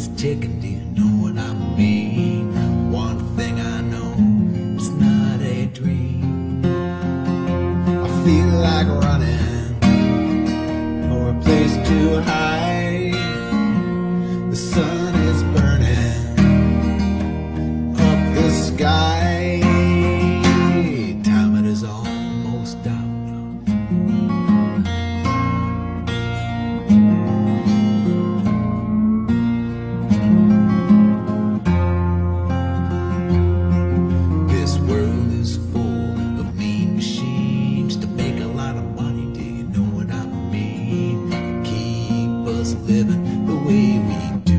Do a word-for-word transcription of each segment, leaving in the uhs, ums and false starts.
is ticking, do you know what I mean? One thing I know, it's not a dream. I feel like running for a place to hide. The sun is burning up the sky. Time it is almost out. This world is full of mean machines to make a lot of money. Do you know what I mean? Keep us living the way we do.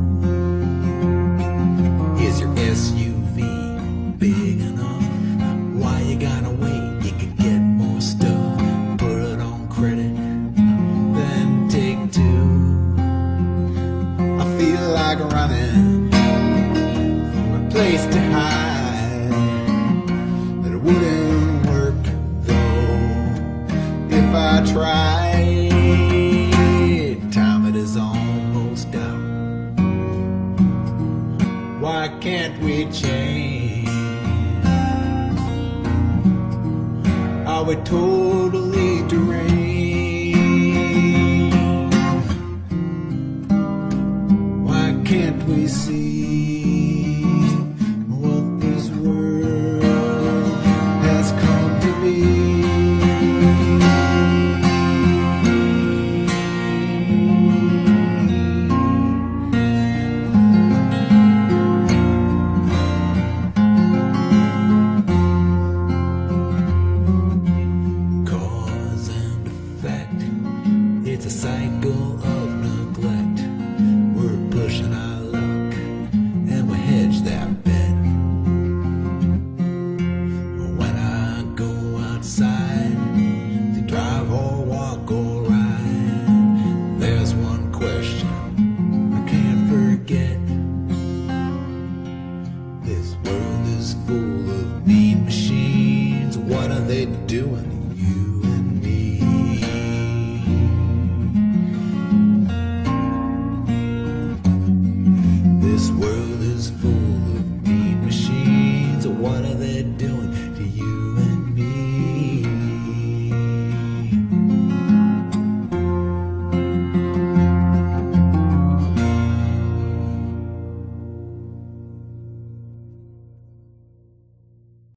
Is your S U V big enough? Why you gotta wait? You could get more stuff. Put it on credit, then take two. I feel like running for a place to hide, but it wouldn't work though if I tried. Time it is almost out. Why can't we change? Are we totally deranged? Why can't we see what this world has come to be? Cause and effect, it's a cycle of neglect. We're pushing our luck and we hedge that bet. When I go outside to drive or walk or ride, there's one question I can't forget. This world is full of mean machines. What are they doing to you and me? This world is full of mean machines. What are they doing